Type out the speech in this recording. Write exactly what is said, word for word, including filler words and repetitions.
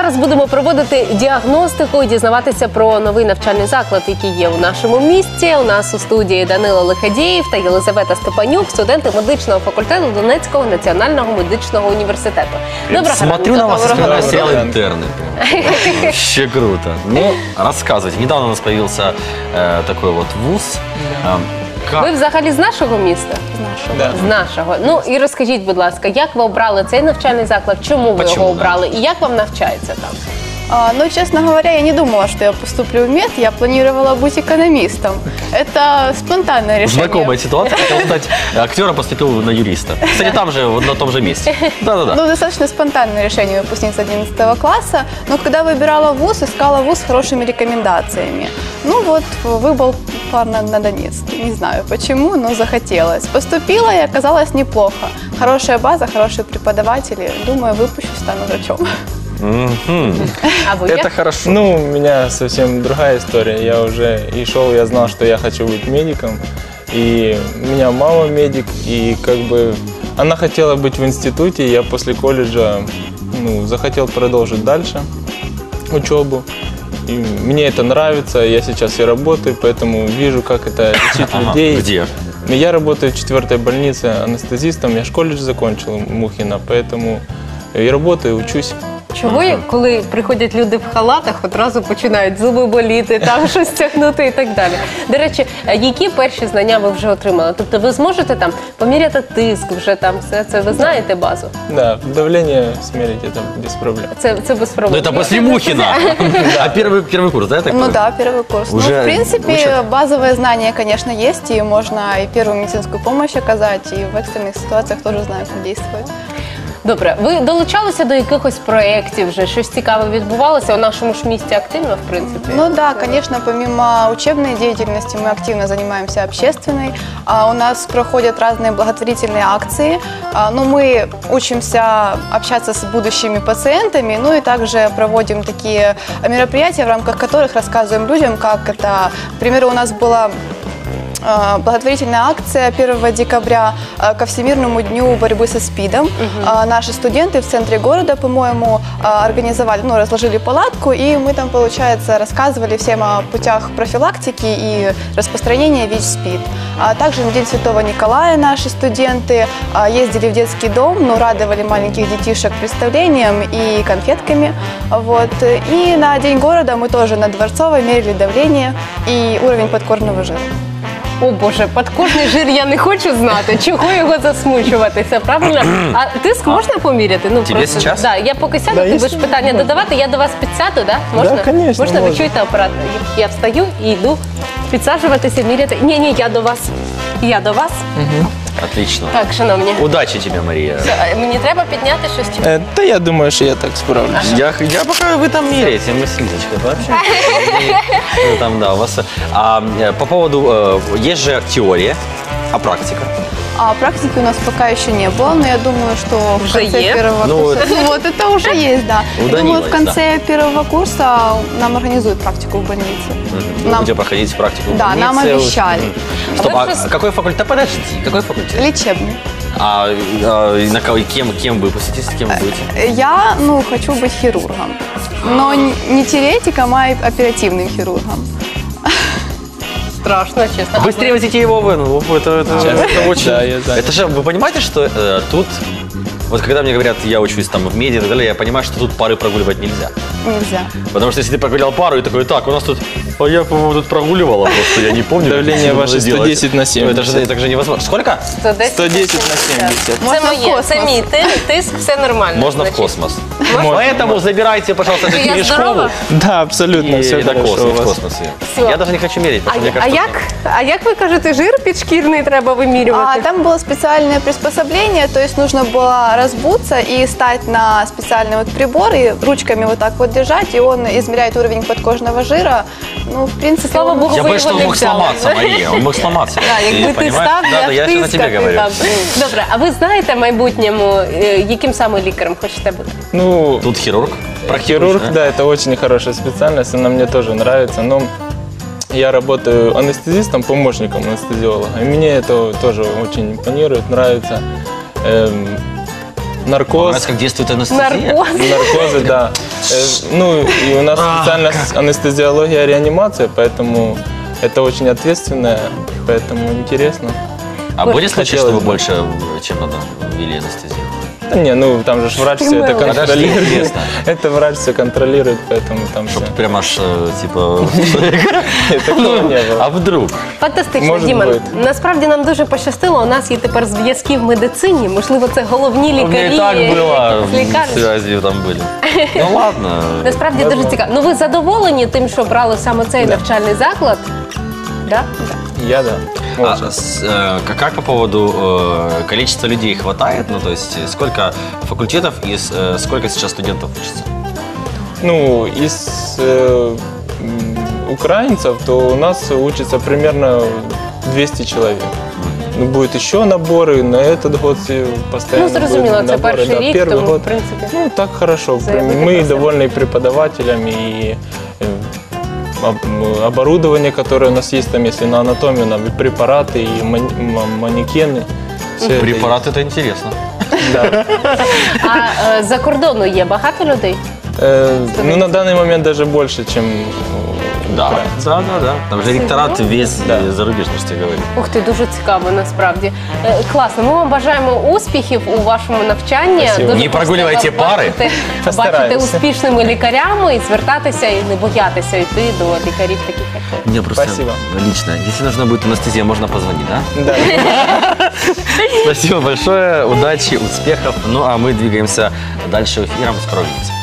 зараз будемо проводити діагностику і дізнаватися про новий навчальний заклад, який є у нашому місті. У нас у студії Данило Лиходієв та Єлизавета Степанюк, студенти медичного факультету Донецького національного медичного університету. Доброго Смотрю на вас, смотрю сериал «Интерны». Вообще круто. Ну, рассказывайте. Недавно у нас появился э, такой вот вуз. Э, Ви взагалі з нашого міста? З нашого. Да. З нашого. Ну і розкажіть, будь ласка, як ви обрали цей навчальний заклад, чому ви Почему, його да? обрали і як вам навчається там? А, ну, честно говоря, я не думала, что я поступлю в мед. Я планировала быть экономистом. Это спонтанное решение. Знакомая ситуация. Хотел стать актером, поступил на юриста. Кстати, там же, на том же месте. Да-да-да. Ну, достаточно спонтанное решение выпускницы одиннадцатого класса. Но когда выбирала вуз, искала вуз с хорошими рекомендациями. Ну вот, выбор пар на, на Донецк. Не знаю почему, но захотелось. Поступила и оказалось неплохо. Хорошая база, хорошие преподаватели. Думаю, выпущусь, стану врачом. А ви Это як? хорошо. Ну, у меня совсем другая история. Я уже и шел, я знал, что я хочу быть медиком. И у меня мама медик, и как бы она хотела быть в институте. Я после колледжа ну, захотел продолжить дальше учебу. И мне это нравится, я сейчас и работаю, поэтому вижу, как это лечить Ага, людей. где? Я работаю в четвертой больнице анестезистом, я ж колледж закончил Мухина, поэтому и работаю, учусь. Чого, коли приходять люди в халатах, одразу починають зуби боліти, там щось тягнути і так далі? До речі, які перші знання ви вже отримали? Тобто ви зможете там поміряти тиск, вже там все це, ви знаєте базу? Да, давление смерить это без проблем. Це, це без Ну проблем. это после Мухина. А первый, первый курс, да, я так Ну понял? да, первый курс. Уже ну, в принципе, учат? базовые знания, конечно, есть, и можно и первую медицинскую помощь оказать, и в экстренных ситуациях тоже знаю, как действовать. Добре, ви долучалися до якихось проєктів вже? Щось цікаве відбувалося у нашому ж місті активно, в принципі? Ну да, конечно, помимо учебной деятельности мы активно занимаемся общественной. А, у нас проходят разные благотворительные акции. А, ну, мы учимся общаться с будущими пациентами, ну и также проводим такие мероприятия, в рамках которых рассказываем людям, как это... К примеру, у нас была благотворительная акция первого декабря ко Всемирному дню борьбы со СПИДом. Угу. Наши студенты в центре города, по-моему, организовали, ну, разложили палатку, и мы там, получается, рассказывали всем о путях профилактики и распространения ВИЧ СПИД. А также на День Святого Николая наши студенты ездили в детский дом, ну, радовали маленьких детишек представлением и конфетками. Вот. И на День города мы тоже на Дворцовой мерили давление и уровень подкожного жира. О Боже, подкожний жир я не хочу знати, чого його засмучуватися, правильно? А тиск можна поміряти? Ну, Тебе сейчас? Да, я поки сяду, Да, ти будеш якщо питання можна. додавати, я до вас підсяду, да? Можна? Да, конечно, Можна? Ви можна. чуєте апарат? Я встаю і йду підсаджуватися, міряти. Ні-ні, я до вас. Я до вас. Отлично. Так, шановні. Удачи тебе, Мария. Це, Мені треба підняти щось? чи- Э, да я думаю, что я так справлюсь. Я, я пока вы там меряете, мы с Лизочкой пообщаемся. Ну, там, да, у вас... А, э, по поводу... э, Есть же теория, а практика? А практики у нас пока еще не было, но я думаю, что в Уже конце есть? первого Ну, курса... Вот это уже есть, да. У Я Данила думаю, в есть, конце первого курса нам организуют практику в больнице. Вы Нам- будете проходить практику в Да, нам больнице. обещали. Мгм. Стоп, А а вы что с- какой факультет? Подожди, какой факультет? Лечебный. А, а, на кого, кем, кем выпуститесь, кем будете? Я, ну, хочу быть хирургом. Но н- не теоретиком, а и оперативным хирургом. Страшно, чесно. Быстрее возите его в ну, это, это, Сейчас. это очень... Да, я знаю. Это же, вы понимаете, что э, тут... Вот когда мне говорят, я учусь там в меди и так далее, я понимаю, что тут пары прогуливать нельзя. Нельзя. Потому что если ты прогулял пару и такой, так, у нас тут... А я, по-моему, тут прогуливала просто, я не помню. Давление как ваше надо делать. сто десять на семьдесят. Ну, это же, это же невозможно. Сколько? сто десять сто десять на семьдесят. Це Можна в моє, космос. це мій ти- тиск, все нормально. Можно в значить. космос. Можно. Поэтому забирайте, пожалуйста, эту Я книжку здорова? Да, абсолютно, и, все и до хорошо у космос, в вас. космос. Всё. Я даже не хочу мерить, А, потому что мне а, кажется, як, а як ви кажете, жир підшкірний треба А вимірювати? там было специальное приспособление, то есть нужно было разбуться и стать на специальный вот прибор и ручками вот так вот держать, и он измеряет уровень подкожного жира. Ну, в принципе, Слава он- Богу, я ви боюсь, його что не он мог взяли. сломаться, Мария, он мог сломаться. Да, якби ти понимаешь? став, Да, да, я я сейчас о тебе тискати говорю. там. Добре, а ви знаєте в майбутньому, е, яким саме лікарем хочете бути? Ну, Тут хирург. хирург, Практикуешь, да, это очень хорошая специальность, она мне тоже нравится, но я работаю анестезистом, помощником анестезиолога, и мне это тоже очень импонирует, нравится. Эм, наркоз. Раз как действует анестезия. Наркоз. Наркозы, да. Э, Ну, и у нас специальная анестезиология, реанимация, поэтому это очень ответственно, поэтому интересно. А были случаи, хотелось чтобы бы. больше, чем надо, ввели анестезию? Да не, ну там же ж врач все это Подожди, контролирует. интересно. Это врач все контролирует, поэтому там все. Чтобы прям аж, э, типа... Такого не было. А вдруг? Фантастично, Може Діма. бути. Насправді нам дуже пощастило. У нас є тепер зв'язки в медицині. Можливо, це головні У меня лікарі и так было з лікарні. связи там были. Ну ладно. Насправді дуже цікаво. Ну ви задоволені тим, що брали саме цей навчальний заклад? Да? Я да. А, Очень. с- э, как- как по поводу э, количества людей хватает? Ну, то есть э, сколько факультетов и с- э, сколько сейчас студентов учатся? Ну, из э, м, украинцев, то у нас учится примерно двести человек. Ну, будет еще наборы, на этот год э, постоянно Ну, зрозуміло, будут це наборы. перший Да, рік, первый тому, в год. принципі. Ну, так хорошо. Заявити про Мы себе. довольны преподавателями и э, об- оборудование, которое у нас есть, там, если на анатомию, на препараты и ман- м- манекены. Всё это Препарат это интересно. есть. Да. А е, за кордону є багато людей? Э, Ну, на данный момент даже больше, чем Да, украинцев. да, да, да. Там же ректорат весь Да. э, зарубежный, что я говорю. Ух ти, дуже цікаво насправді. Е, Класно. Ми вам бажаємо успіхів у вашому навчанні. Спасибо. Дуже Не прогулювайте хочеться вас пари. бачити- Постараюся. Бачити успішними лікарями і звертатися і не боятися йти до лікарів таких як ви. Мне просто Спасибо. лично, если нужна будет анестезия, можно позвонить, да? Да. Спасибо большое, удачи, успехов. Ну а мы двигаемся дальше эфиром. Скоро увидимся.